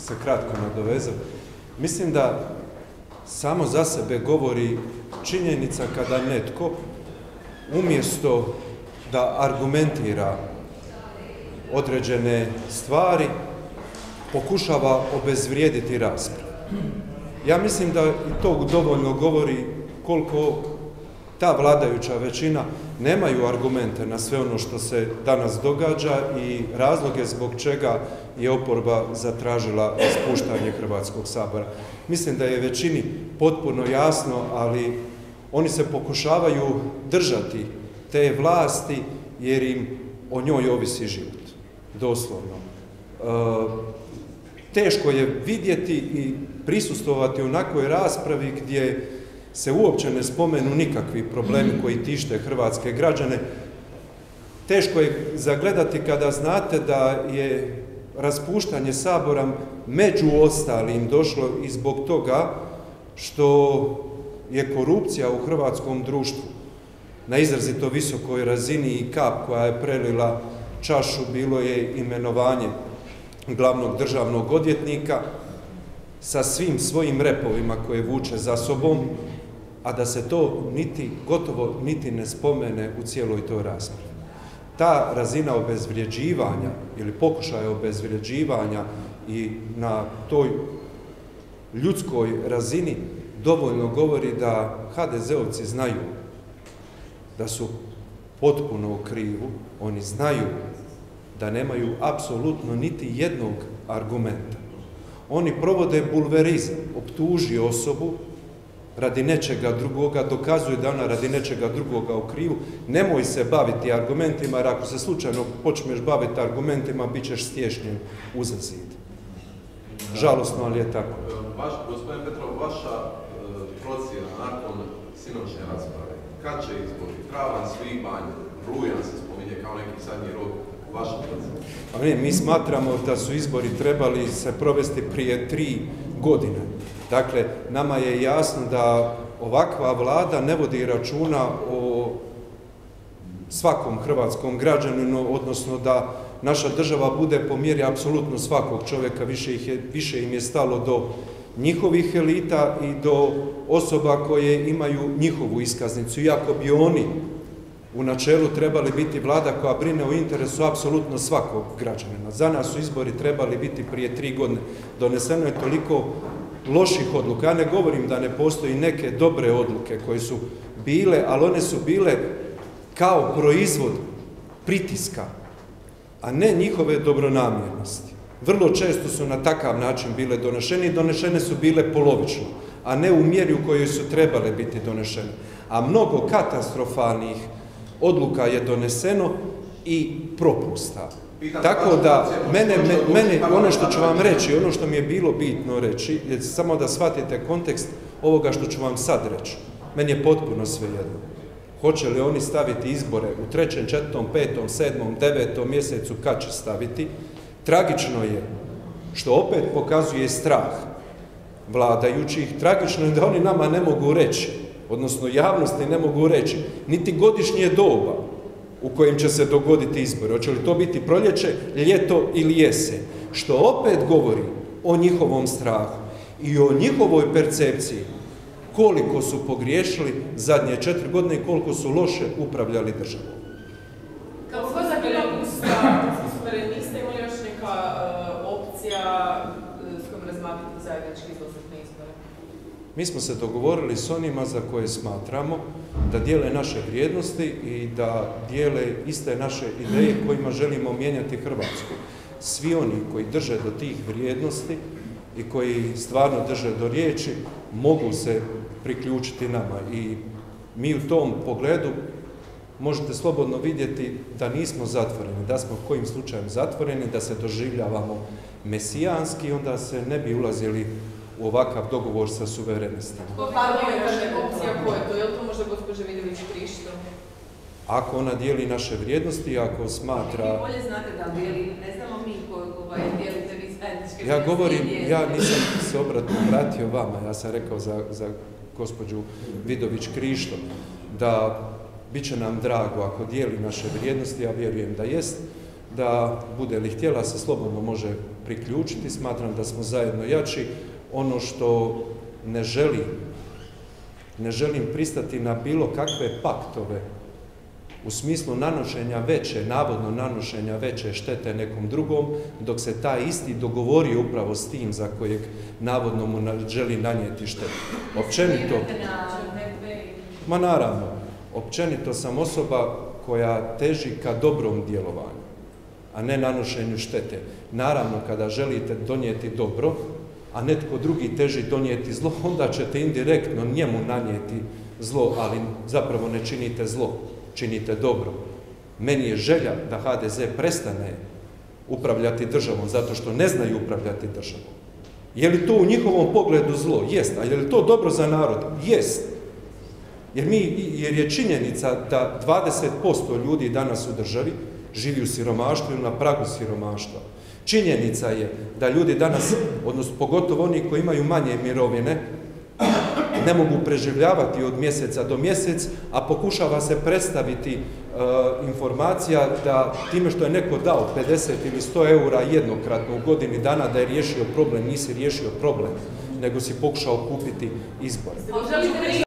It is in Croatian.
se kratko nadovezati. Mislim da samo za sebe govori činjenica kada netko umjesto da argumentira određene stvari pokušava obezvrijediti raspravu. Ja mislim da i to dovoljno govori koliko ta vladajuća većina nemaju argumente na sve ono što se danas događa i razloge zbog čega je oporba zatražila raspuštanje Hrvatskog sabora. Mislim da je većini potpuno jasno, ali oni se pokušavaju držati te vlasti jer im o njoj ovisi život. Doslovno. Teško je vidjeti i prisustvovati u onakvoj raspravi gdje se uopće ne spomenu nikakvi problemi koji tište hrvatske građane. Teško je zagledati kada znate da je raspuštanje Sabora među ostalim došlo i zbog toga što je korupcija u hrvatskom društvu na izrazito visokoj razini i kap koja je prelila čašu bilo je imenovanje glavnog državnog odvjetnika sa svim svojim repovima koje vuče za sobom, a da se to gotovo niti ne spomene u cijeloj toj raspravi. Ta razina obezvrjeđivanja ili pokušaja obezvrjeđivanja i na toj ljudskoj razini dovoljno govori da HDZ-ovci znaju da su potpuno u krivu, oni znaju da nemaju apsolutno niti jednog argumenta. Oni provode bulverizam, optuži osobu radi nečega drugoga, dokazuju da ona radi nečega drugoga u krivu. Nemoj se baviti argumentima, jer ako se slučajno počneš baviti argumentima, bit ćeš stješnjen uza zid. Žalosno, ali je tako. Gospodin Petrov, vaša procjena nakon sinoćne rasprave, kad će izbori? Travanj, svibanj, rujan se spominje kao neki zadnji rok, vaša procjena? Mi smatramo da su izbori trebali se provesti prije 3 godine. Dakle, nama je jasno da ovakva vlada ne vodi računa o svakom hrvatskom građaninu, odnosno da naša država bude po mjeri apsolutno svakog čovjeka, više im je stalo do njihovih elita i do osoba koje imaju njihovu iskaznicu, iako bi oni u načelu trebali biti vlada koja brine o interesu apsolutno svakog građanina. Za nas su izbori trebali biti prije 3 godine. Doneseno je toliko loših odluka. Ja ne govorim da ne postoji neke dobre odluke koje su bile, ali one su bile kao proizvod pritiska, a ne njihove dobronamjernosti. Vrlo često su na takav način bile donešene i donešene su bile polovično, a ne u mjeri u kojoj su trebale biti donešene. A mnogo katastrofalnih odluka je doneseno i propusta. Tako da, mene, ono što ću vam reći, ono što mi je bilo bitno reći, je samo da shvatite kontekst ovoga što ću vam sad reći. Meni je potpuno svejedno. Hoće li oni staviti izbore u 3., 4., 5., 7., 9. mjesecu, kad će staviti? Tragično je što opet pokazuje strah vladajućih, tragično je da oni nama ne mogu reći, odnosno javnosti ne mogu reći, niti godišnje doba u kojem će se dogoditi izbori. Hoće li to biti proljeće, ljeto ili jesen? Što opet govori o njihovom strahu i o njihovoj percepciji koliko su pogriješili zadnje 4 godine i koliko su loše upravljali državom. Kao sve zakljeno suverenista, ima li još neka opcija s kojom razmatrati zajednički izlazak na izbore? Mi smo se dogovorili s onima za koje smatramo da dijele naše vrijednosti i da dijele iste naše ideje kojima želimo mijenjati Hrvatsku. Svi oni koji drže do tih vrijednosti i koji stvarno drže do riječi mogu se priključiti nama i mi u tom pogledu možete slobodno vidjeti da nismo zatvoreni, da smo kojim slučajem zatvoreni, da se doživljavamo mesijanski, onda se ne bi ulazili u ovakav dogovor sa suverenistima. Opcija koja je to? Je li to možda gospođa Vidović Krišto? Ako ona dijeli naše vrijednosti, ako smatra... Vi bolje znate da dijeli, ne znamo mi koji dijelite vi zajedničke vrijednosti. Ja govorim, ja nisam se obratno vratio vama, ja sam rekao za gospođu Vidović Krišto da bit će nam drago ako dijeli naše vrijednosti, ja vjerujem da jest, da bude li htjela se slobodno može priključiti, smatram da smo zajedno jači. Ono što ne želim pristati na bilo kakve paktove u smislu nanošenja veće, navodno nanošenja veće štete nekom drugom, dok se taj isti dogovorio upravo s tim za kojeg navodno mu želi nanijeti štetu. Općenito, ma naravno, općenito sam osoba koja teži ka dobrom djelovanju, a ne nanošenju štete. Naravno, kada želite donijeti dobro, a netko drugi teži donijeti zlo, onda ćete indirektno njemu nanijeti zlo, ali zapravo ne činite zlo, činite dobro. Meni je želja da HDZ prestane upravljati državom, zato što ne znaju upravljati državom. Je li to u njihovom pogledu zlo? Jest. A je li to dobro za narod? Jest. Jer je činjenica da 20% ljudi danas u državi živi u siromaštvu ili na pragu siromaštva. Činjenica je da ljudi danas, odnosno pogotovo oni koji imaju manje mirovine, ne mogu preživljavati od mjeseca do mjesec, a pokušava se predstaviti informacija da time što je neko dao 50 ili 100 eura jednokratno u godini dana da je riješio problem, nisi riješio problem, nego si pokušao kupiti izbore.